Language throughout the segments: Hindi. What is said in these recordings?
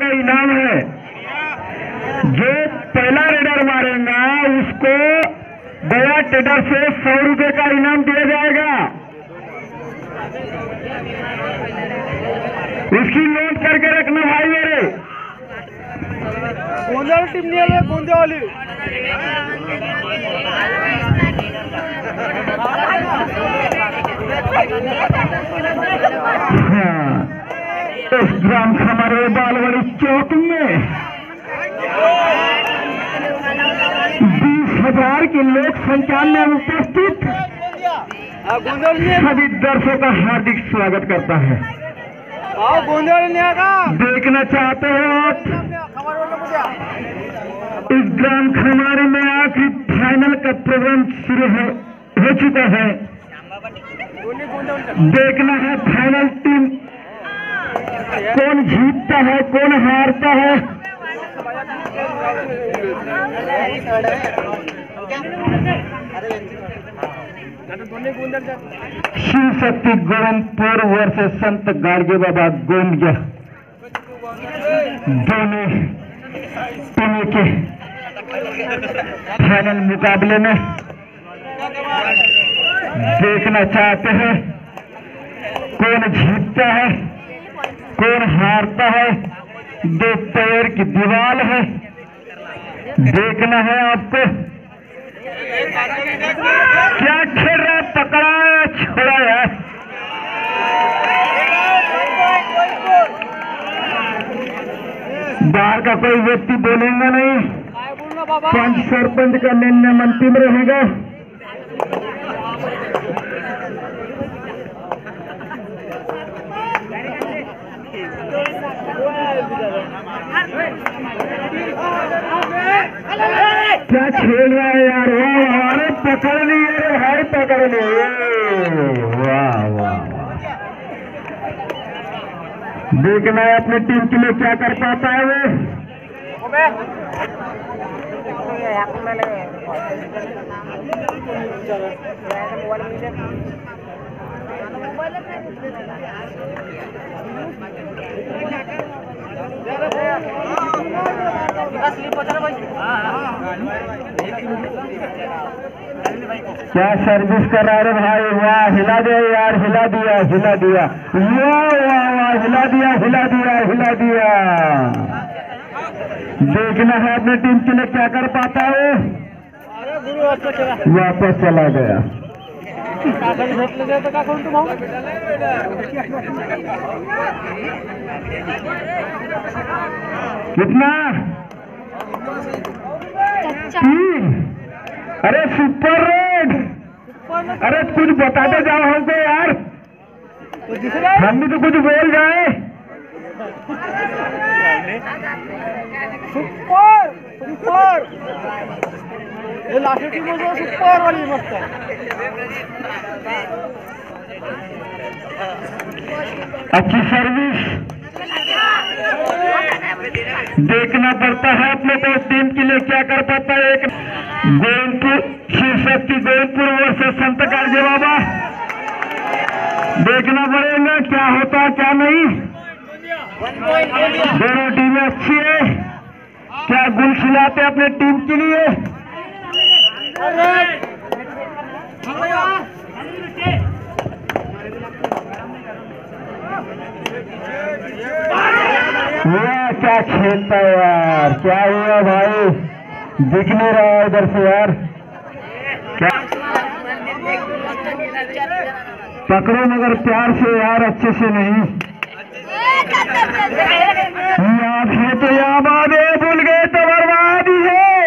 का इनाम है। जो पहला रेडर मारेगा उसको गया टेडर से 100 रुपए का इनाम दिया जाएगा। इसकी नोट करके रखना भाई मेरे। गोंदे वाली टीम नहीं है, गोंदे वाली। इस ग्राम हमारे बालवाड़ी चौक में 20,000 की लोक संख्या में उपस्थित सभी दर्शकों का हार्दिक स्वागत करता है। देखना चाहते हो आप इस ग्राम खमारी में आखिरी फाइनल का प्रोग्राम शुरू हो चुका है। देखना है फाइनल टीम कौन जीतता है कौन हारता है। शिव शक्ति गोविंदपुर वर्सेस संत गाड़गे बाबा गोंदिया दोनों टीमों के फाइनल मुकाबले में देखना चाहते हैं कौन जीतता है कौन हारता है। 2 पैर की दीवार है, देखना है आपको। क्या खेल रहा है, पकड़ा है छोड़ा है। बाहर का कोई व्यक्ति बोलेगा नहीं, पंच सरपंच का निर्णय अंतिम रहेगा। क्या खेल रहा है यार, वाह हमारे पकड़ लिए भाई, पकड़ लिए, वाह वाह वाह। देखना है अपनी टीम के लिए क्या कर पाता है वो। क्या सर्विस कर रहा है भाई, वाह हिला दे यार, हिला दिया हिला दिया, वाह वाह वाह, हिला दिया हिला दिया हिला दिया। देखना है अपनी टीम के लिए क्या कर पाता है। वापस चला गया। कितना 3? अरे सुपर रेड, अरे कुछ बताते जाओ हमको यार, हम भी तो कुछ बोल जाए। सुपर सुपर ये लास्ट टीम सुपर वाली मस्त है। अच्छी सर्विस, देखना पड़ता है अपने को टीम के लिए क्या कर पाता है। एक गोविंदपुर शिव शक्ति गोविंदपुर वर्सेस संत गाड़गे बाबा, देखना पड़ेगा क्या होता है क्या नहीं। दोनों टीमें अच्छी है, क्या गुल खिलाते अपने टीम के लिए। वाह क्या खेलता है यार, क्या हुआ भाई, दिख नहीं रहा है इधर से यार। क्या पकड़ो मगर प्यार से यार, अच्छे से नहीं। याद है तो याद है, भूल गए तो बर्बादी है।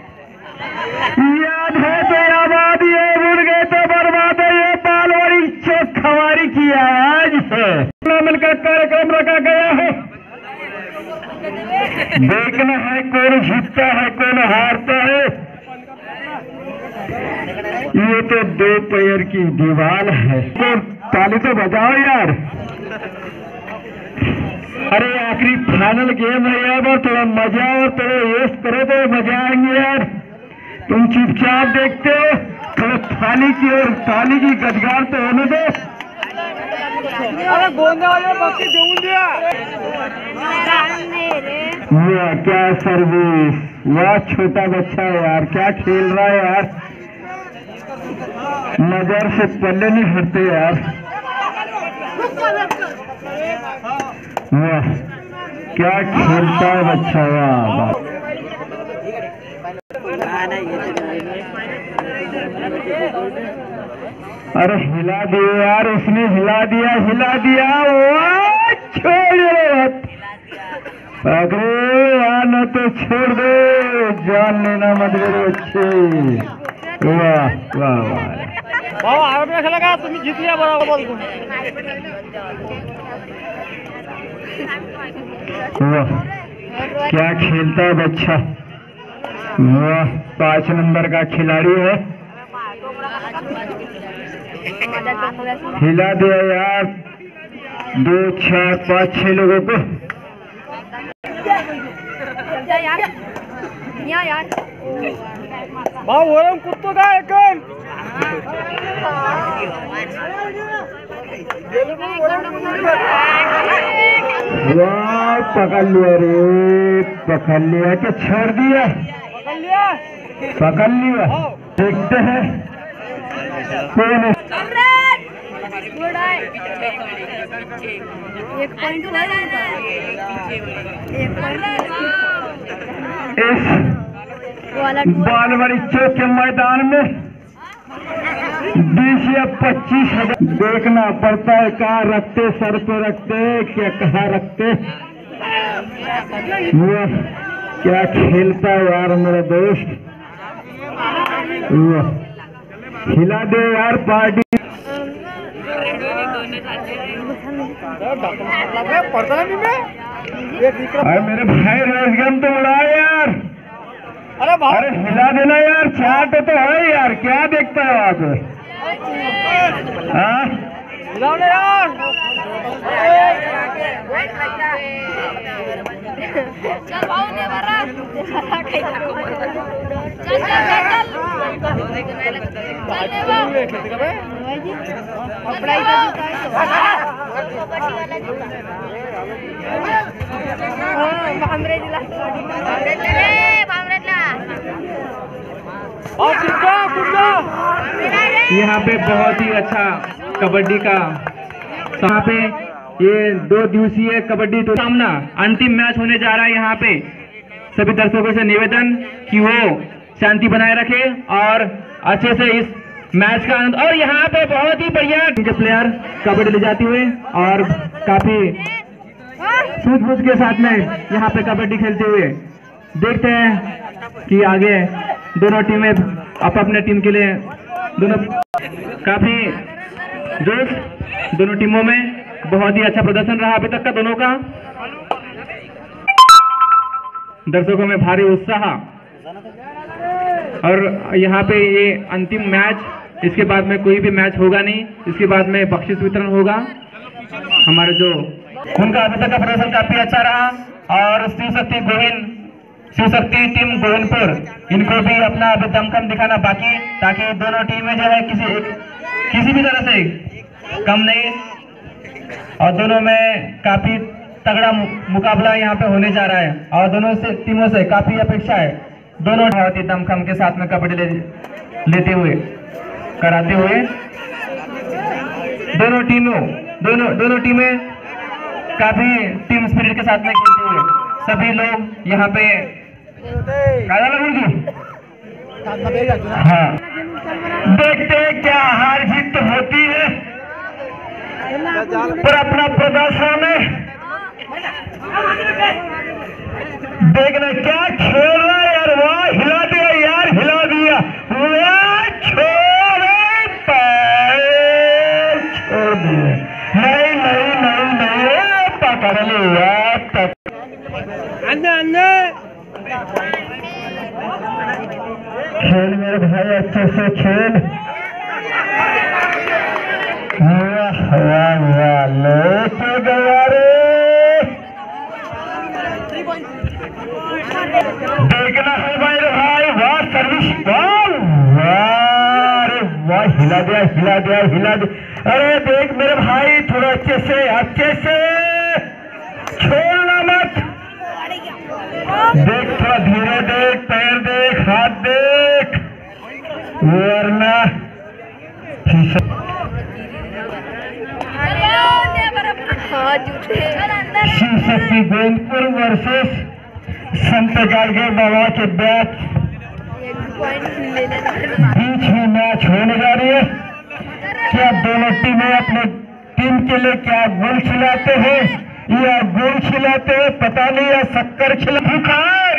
याद है तो याद है, भूल गए तो बर्बाद है। ये बालवाड़ी चौक खमारी की आज है, मिलकर कार्यक्रम रखा गया है। देखना है कौन जीतता है कौन हारता है। ये तो 2 पैर की दीवार है, तो ताली तो बजाओ यार। अरे आखिरी फाइनल गेम है यार, और थोड़ा मजा और थोड़ा रेस्ट करो तो मजा आएंगे यार। तुम चुपचाप देखते हो, थोड़ा थाली की और ताली की गदगार तो होने दो। अरे गोंदे वाले बक्सी देऊन दिया। वाह क्या सर्विस, वाह छोटा बच्चा यार, क्या खेल रहा है यार, नजर से पल्ले नहीं हटते यार। वाह क्या खेलता है बच्चा, वाह। अरे हिला दिया यार, उसने हिला दिया। वाह छोड़ अरे यार, न तो छोड़ दो, जान लेना मत करो अच्छे। वाह वाह वाह भाऊ आरोप खेला का तुम्ही जिंकल्या बरोबर बोलतो। वाह क्या खेलता है बच्चा, वाह 5 नंबर का खिलाड़ी है, हिला दिया यार 2 4 5 6 लोगों को। यार भाऊ वरून कुत्तो काय कोण वाह पकड़ लिया रे, पकड़ लिया कि छोड़ दिया, पकड़ लिया। देखते हैं कौन है। एक पॉइंट इस बालवाड़ी चौक के मैदान में 20 या 25 हजार देखना पड़ता है, कहाँ रखते, सर पे रखते क्या कहाँ रखते। वाह क्या खेलता है यार मेरा दोस्त, वाह हिला दे यार पार्टी। पड़ता नहीं मैं अरे मेरे भाई रेसगन तो उड़ा यार, अरे भाऊ अरे हिला देना यार, चाट तो है यार, क्या देखता है वहां पे। हाँ हिलाओ ना यार। चल भाऊ ने बरा यहाँ पे बहुत ही अच्छा कबड्डी का, यहाँ पे ये 2 दिवसीय कबड्डी तो सामना अंतिम मैच होने जा रहा है। यहाँ पे सभी दर्शकों से निवेदन कि वो शांति बनाए रखे और अच्छे से इस मैच का आनंद। और यहाँ पे बहुत ही बढ़िया प्लेयर कबड्डी ले जाते हुए और काफी सूझबूझ के साथ में यहाँ पे कबड्डी खेलते हुए देखते हैं कि आगे दोनों टीमें अपने टीम के लिए दोनों काफी जोश, दोनों टीमों में बहुत ही अच्छा प्रदर्शन रहा अभी तक का दोनों का। दर्शकों में भारी उत्साह और यहाँ पे ये अंतिम मैच, इसके बाद में कोई भी मैच होगा नहीं, इसके बाद में बख्शिश वितरण होगा। हमारे जो उनका अभी तक का प्रदर्शन काफी अच्छा रहा और शिव शक्ति टीम गोविंदपुर, इनको भी अपना अभी दमखम दिखाना बाकी, ताकि दोनों टीमें जो है किसी भी तरह से कम नहीं और दोनों में काफी तगड़ा मुकाबला यहाँ पे होने जा रहा है और दोनों से टीमों से काफी अपेक्षा है। दोनों बहुत ही दमखम के साथ में कबड्डी लेते हुए कराते हुए दोनों टीमें काफी टीम स्पिरिट के साथ में खेलते हुए सभी लोग यहाँ पे हाँ देखते हैं क्या हार जीत तो होती है, पर अपना प्रदर्शन देखना क्या खेल रहा है यार, वाह हिला दिया यार, हिला दिया, वाह छोड़ दिए, नहीं पकड़ लिया, खेल मेरे भाई अच्छे से खेल। वाह वाह वाह लो तो गया रे, देखना है मेरे भाई, वाह सर्विस, वाह वाह हिला दिया। अरे देख मेरे भाई थोड़ा अच्छे से छोड़ना मत, वरना शिवशक्ति गोविंदपुर वर्सेस संत गाडगे बाबा के बैच बीच में मैच होने जा रही है। क्या दोनों टीमें अपने टीम के लिए क्या गोल खिलाते हैं या गोल खिलाते हैं पता नहीं, या शक्कर खिला पुकार।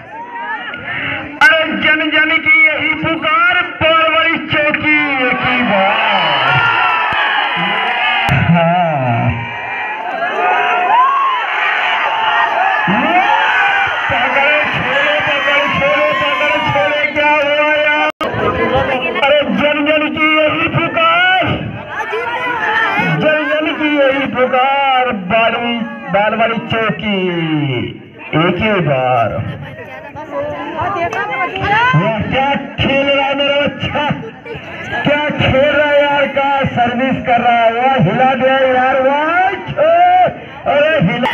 अरे जन जन की यही पुकार, परवरी चौकी एक ही बार। हाँ पकड़े छोड़े क्या हुआ यार। अरे जन जन की यही पुकार, जन जन की यही पुकार, बाल वाली चौकी एक ही बार। वाह क्या खेल रहा है मेरा बच्चा, क्या खेल रहा है यार, का सर्विस कर रहा है। वाह हिला दिया यार, वाह अरे हिला।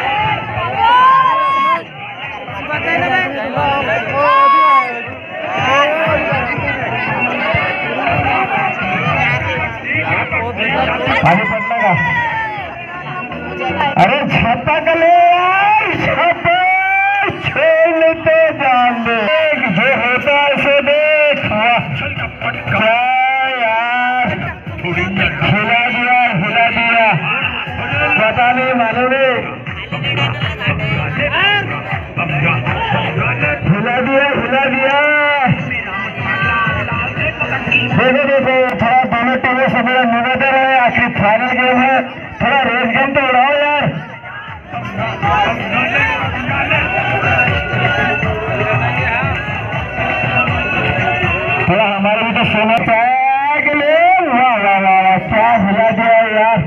आगे पड़ना का, अरे छापा कर ले यार, छापा छोड़ तो जान दे, जो होता है सो देख। क्या यार हिला दिया पता नहीं मालूम नहीं, हिला दिया। देखो थोड़ा दोनों टीमों से मेरा निवेदन है, आखिर फाइनल गेम है, थोड़ा रेस गेम तो उड़ाओ यार। थोड़ा हमारे भी तो सोना चाहिए ले। वाह वाह वाह क्या हिला दिया यार,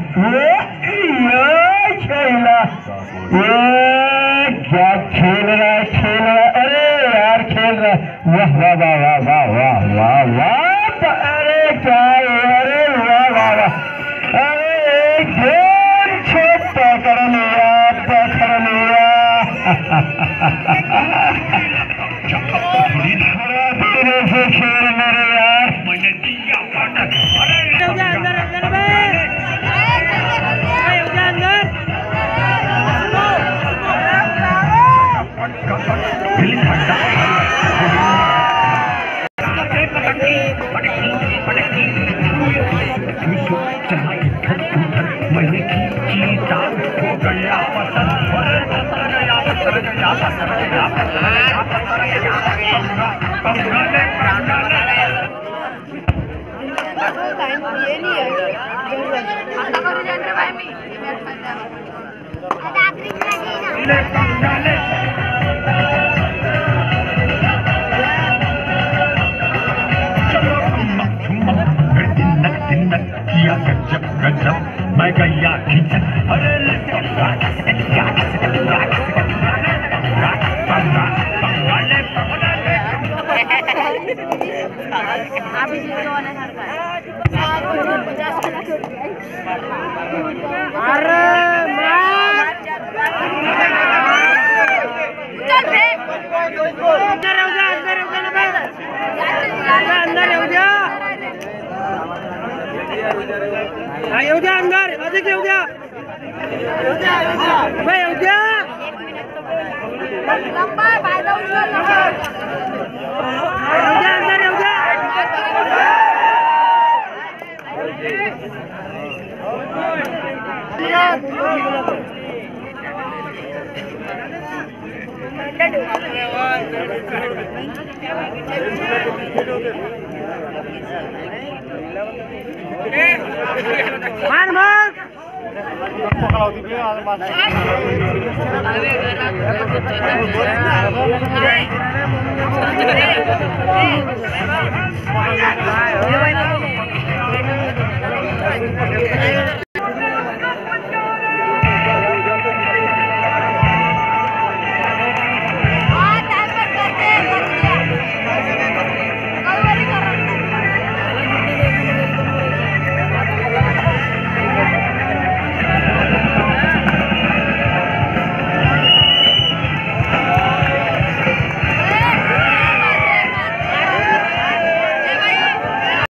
ये क्या खेल रहा है, अरे यार खेल रहा है। वाह वाह वाह वाह वाह वाह वाह, अरे क्या, अरे वाह वाह वाह, अरे गेम पकड़ लिया। धीरे से खेल मेरे यार। मैं गया अंदर अधिक हो गया भाई, हो गया लंबा फायदा उसका लंबा अंदर हो गया। मान